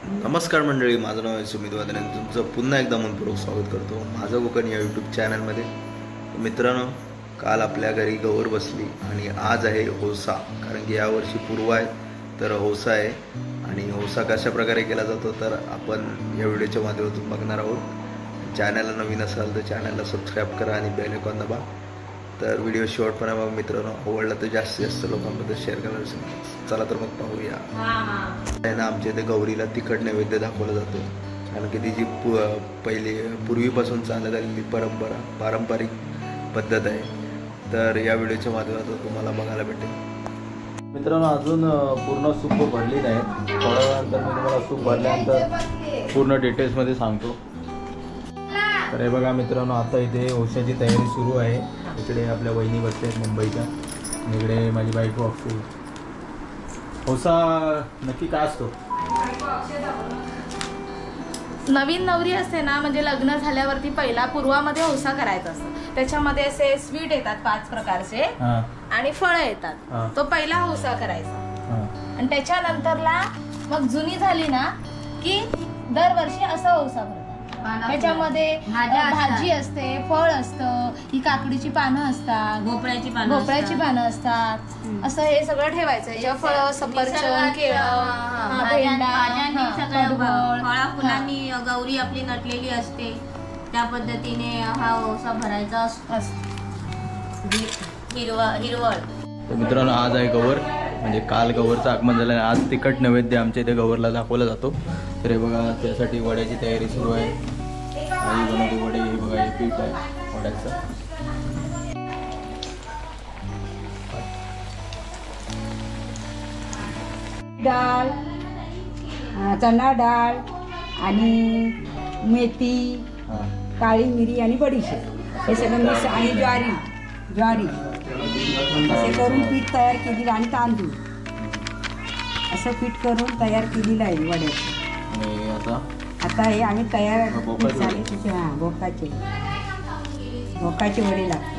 नमस्कार मंडळी, माझं नाव आहे सुमित वादन आणि तुमचं पुन्हा एकदा मनपूर्वक स्वागत करतो माझं कोकण या यूट्यूब चॅनलमध्ये. मित्रांनो, काल आपल्या घरी गौर बसली आणि आज आहे हौसा. कारण की यावर्षी पूर्व आहे तर हौसा आहे. आणि हौसा कशा प्रकारे केला जातो तर आपण या व्हिडिओच्या माध्यमातून बघणार आहोत. चॅनलला नवीन असाल तर चॅनलला सबस्क्राईब करा आणि बेल आयकॉन दाबा. तर व्हिडिओ शेवटपर्यंत बघा मित्रांनो. आवडला तर जास्तीत जास्त लोकांपर्यंत शेअर करायला विसरू. चला तर मग पाहूया. आहे ना, आमच्या इथे गौरीला तिखट नैवेद्य दाखवला जातो. कारण की ती जी पहिली पूर्वीपासून चालत आलेली पारंपरिक पद्धत आहे. तर या व्हिडिओच्या माध्यमातून तुम्हाला बघायला भेटेल. मित्रांनो, अजून पूर्ण सूप भरली नाही. थोड्या वेळानंतर मी तुम्हाला सूप भरल्यानंतर पूर्ण डिटेल्समध्ये सांगतो. तर हे बघा मित्रांनो, आता इथे हौशाची तयारी सुरू आहे. इकडे आपल्या वहिनी बसल्या आहेत मुंबईच्या, इकडे माझी बायको अक्षू. हौसा नक्की काय असतो? नवीन नवरी असते ना, म्हणजे लग्न झाल्यावरती पहिला पूर्वामध्ये हौसा करायचा असतो. त्याच्यामध्ये असे स्वीट येतात 5 प्रकारचे आणि फळं येतात. तो पहिला हौसा करायचा आणि त्याच्यानंतरला मग जुनी झाली ना की दरवर्षी असं हौसा करतात. त्याच्यामध्ये भाजी असते, फळ असतं, ही काकडीची पानं असतात, भोपळ्याची पानं असतात. असं हे सगळं ठेवायचं. याच्यावर फळ, सफरचंद, केळं, फुलांनी गौरी आपली नटलेली असते. त्या पद्धतीने हा हौसा भरायचा असतो. हिरवळ. तर मित्रांनो, आज आहे गौर. म्हणजे काल गौरचं आगमन झालं आणि आज तिखट नैवेद्य आमच्या इथे गौरला दाखवला जातो. तर हे बघा, त्यासाठी वड्याची तयारी सुरू आहे. आई बनवते वडे. हे बघा, हे पीठ आहे वड्याचं. डाळ, चणा डाळ आणि मेथी, काळी मिरी आणि बडीशेप हे सगळं मिक्स आणि ज्वारी असे करून पीठ तयार केलेलं आणि तांदूळ असं पीठ करून तयार केलेलं आहे वड्याचं. आता हे आम्ही तयार झाले तिचे. भोकाचे वडे लागतात.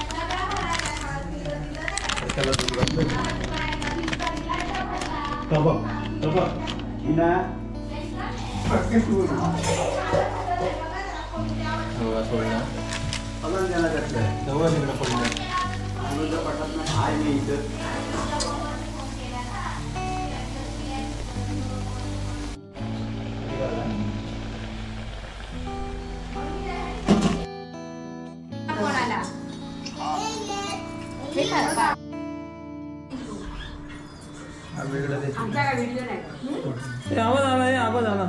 आवाज आला.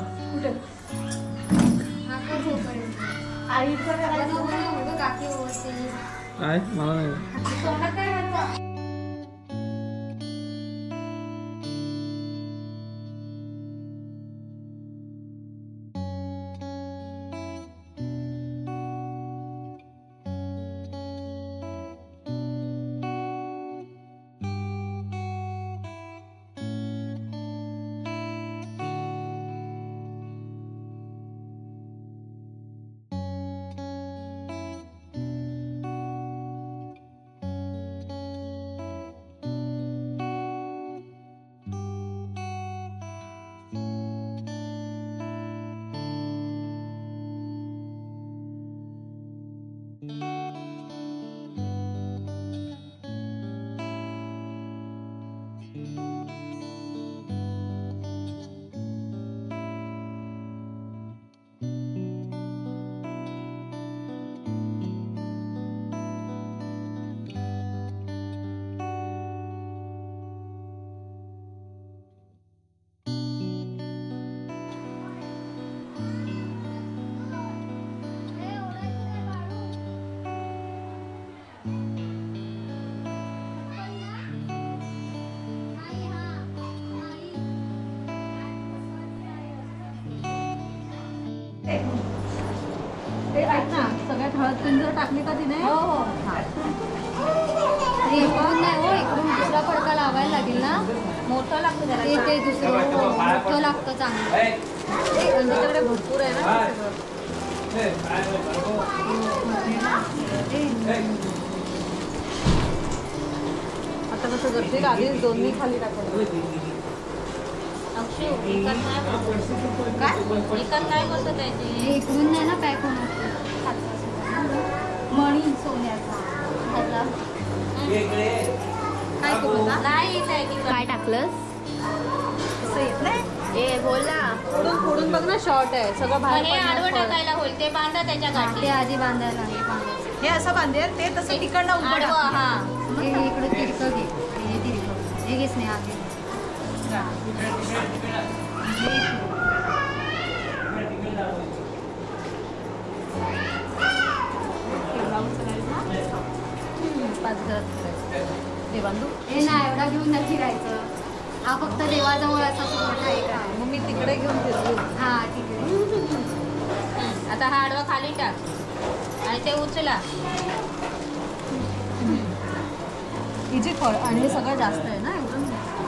मला नाही. सगळ्यात हळद पिंजर टाकली का तिने? इकडून दुसरा फडका लावायला लागेल ना. मोठं लागतं त्याला. ते दुसरं मोठं लागतं चांगलं. तुमच्याकडे भरपूर आहे ना. आता कसं करते, आधीच 2 मी खाली टाकलं. अक्षय एकात नाही बसत. काय एकात नाही बसत आहे ते. हे इकडून नाही ना पॅक होणार मणी सोन्याचा काय करू आता? नाही येत आहे की काय टाकलंस असं येत नाही. ए बोल ना. पुढून बघ ना शॉर्ट आहे सगळं पण हे बाहेर आडवं पडणार फळ. टाकायला होईल ते बांधा त्याच्या ते गाठी. आधी बांधायला हे बांधायचं हे असं बांधेल ते तसं तिकडनं उभं आडवं टाक. हा. हे इकडं तिरकं घे हे तिरकं हे घेच नाही आधी ते बांधू. हे नाही एवढा घेऊन नाही फिरायचं हा फक्त देवाजवळ असा तो मोठा एक आहे मग मी तिकडे घेऊन फिरलो. हा तिकडे आता हा आडवा खाली टाक आणि ते उचला. हिची फळ आणि हे सगळं जास्त आहे ना एकदम.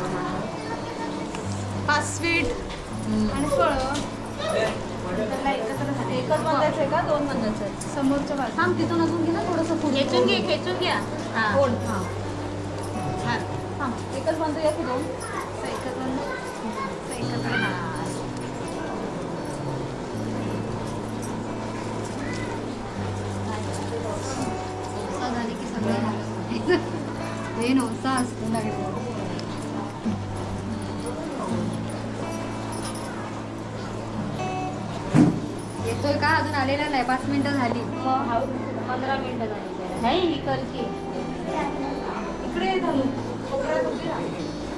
हा स्वीट आणि फळं त्याला एकच बांधायचं आहे का दोन बांधायचं आहे समोरच्या बाजू. थांब तिथून अजून घे ना थोडंसं पुढे खेचून घ्या हा. कोण एकच बांधूया की दोन. नवसा झाली की सगळं झालं. हे नवसा असतो लागेल येतोय का अजून आलेला नाही 5 मिनिटं झाली 15 मिनिटं झाली. नाही ही करकी इकडे ये धनु. कोपऱ्यात उभी राहा.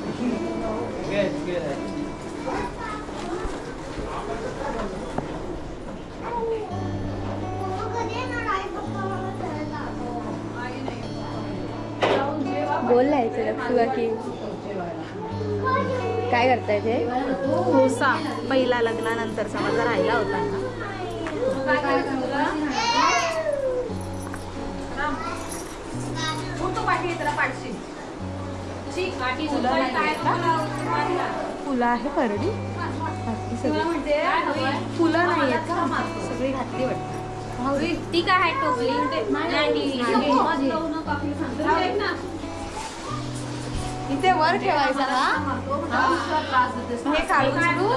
बोललाय की काय करताय ते होसा पहिला लग्नानंतरचा माझा राहिला होता ना. फुलं आहे परडी फुलं नाही आहेत का सगळी घातली वाटतं. ती काय आहे टोपली इथे वर ठेवायचा हे काढू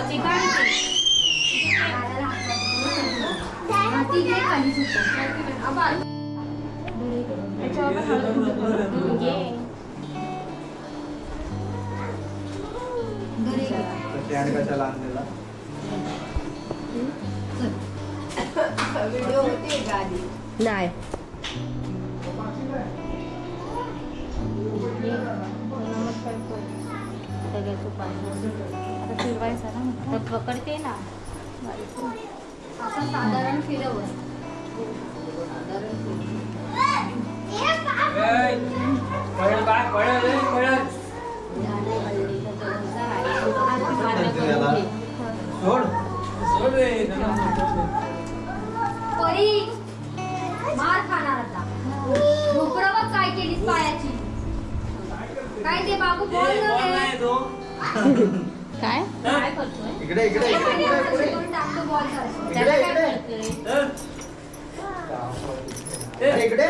व्हिडिओ होते गाडी नाही फिरवायचा ना पकडते ना असं साधारण फिरव परी मार खाणार आता ढोकरं बघ काय केलीस पायाची काय ते बाबू बोल काय काय करतोय इकडे इकडे टाकतो बॉल त्याला काय करतोय इकडे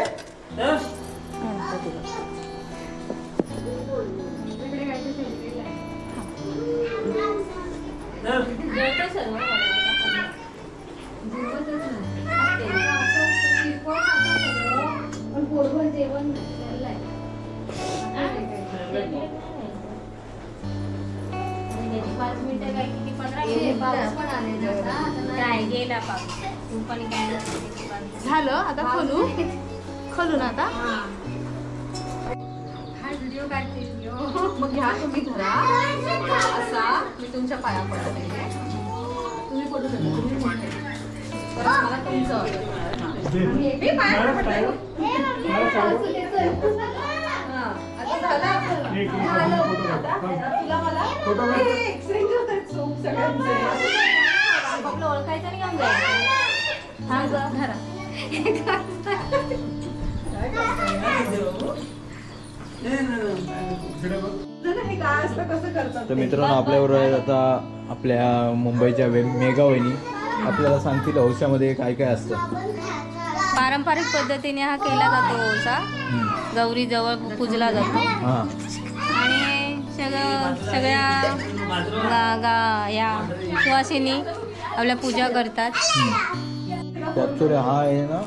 जेवतो सर्व पण पोटभर जेवण पाऊस पण आलेला काय गेला पाऊस तू पण काय झालं आता खोलू खोलू ना आता. हा व्हिडिओ काढते मग घ्या तुम्ही धरा असा मी तुमच्या पाया पडते तुम्ही पडू नका तुम्ही मोठे. परत मला तुमचं मी पाया पडते. आता झालं तुला मला एक्सचेंज होतात सोप सगळ्यांचे. आपलं ओळखायचं नाही काम जायचं हा धरा. हे काय असतं कसं करतात तर मित्रांनो आपल्याबरोबर आहेत आता आपल्या मुंबईच्या मेगा वहिनी आपल्याला सांगतील औषधामध्ये काय काय असतं. पारंपरिक पद्धतीने हा केला जातो ओसा गौरी जवळ पूजला जातो हां आणि सगळ्या या सुवासिनी आपल्या पूजा करतात. ॲक्च्युली हा आहे ना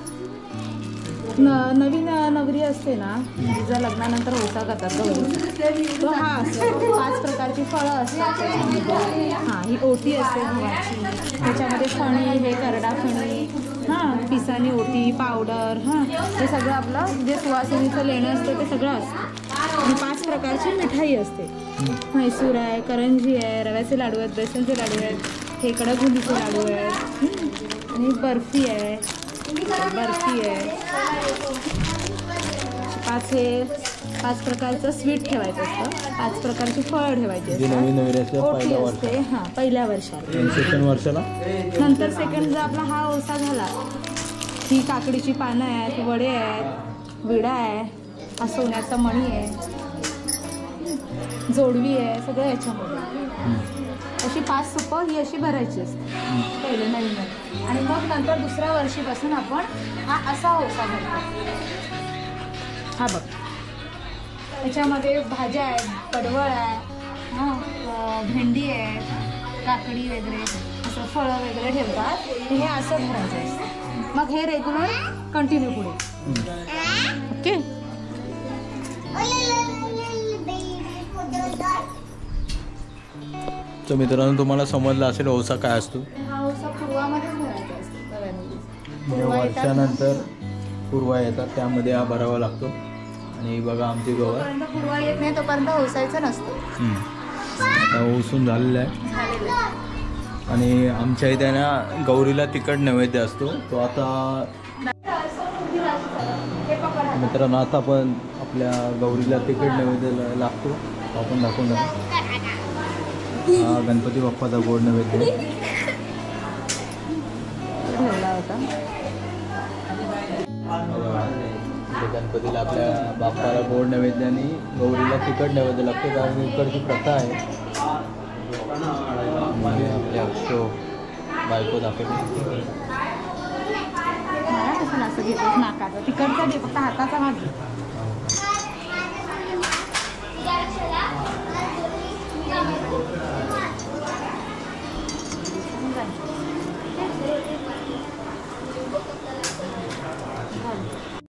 नवीन नवरी असते ना, तिचा लग्नानंतर ओसा करतात गौरीचा. तो हा असतो. 5 प्रकारची फळं असतात त्याच्यामध्ये. हां, ही ओटी असते गव्हाची. त्याच्यामध्ये फणी, हे करडा फणी, हां, पिसानी ओटी, पावडर, हां, हे सगळं आपलं जे सुवासिनीचं लेणं असतं ते सगळं असतं. आणि 5 प्रकारची मिठाई असते. म्हैसूर आहे, करंजी आहे, रव्याचे लाडू आहेत, बेसनचे लाडू आहेत, हे कडकबुंदीचे लाडू आहेत, आणि बर्फी आहे, बर्फी आहे. 5 प्रकारचं स्वीट ठेवायचं असतं. 5 प्रकारची फळं ठेवायची असतात. नवीन नवीन असते ओटी असते. हां, पहिल्या वर्षाला. सेकंड वर्षाला नंतर सेकंड जर आपला हा ओसा झाला, ही काकडीची पानं आहेत, वडे आहेत, विडा आहे, हा सोन्याचा मणी आहे, जोडवी आहे, सगळं याच्यामध्ये. अशी 5 सुपं ही अशी भरायची असते पहिले नवीन. आणि मग नंतर दुसऱ्या वर्षीपासून आपण हा असा ओसा भरतो. हा बघ, त्याच्यामध्ये भाज्या आहेत, पडवळ आहे, हां, भेंडी आहे, काकडी वगैरे, असं फळं वगैरे ठेवतात. हे असं भरायचं असतं. मग हे रेग्युलर कंटिन्यू पुढे. ओके. तर मित्रांनो, तुम्हाला समजलं असेल ओसा काय असतो. हा ओसा पूर्वामध्येच भरायचा असतो तव्यामध्ये. वर्षानंतर पूर्वा येतात, त्यामध्ये हा भरावा लागतो. आणि बघा आमची गवर जोपर्यंत पूर्वा येत नाही तोपर्यंत ओसायचं नसतं. आता ओसून झालेलं आहे. आणि आमच्या इथे ना गौरीला तिखट नैवेद्य असतो. तो आता मित्रांनो, आता आपण आपल्या गौरीला तिखट नैवेद्य लागतो. आपण दाखवून हा गणपती बाप्पाचा गोड नैवेद्य ठेवला होता. गणपतीला आपल्या बाप्पाला गोड नैवेद्य आणि गौरीला तिखट नैवेद्य लागतो. कारण इकडची प्रथा आहे. आपल्या बायको दाखवली कसं असं घेतो नाकाचं तिकडचा घे, फक्त हाताचा भाग घे.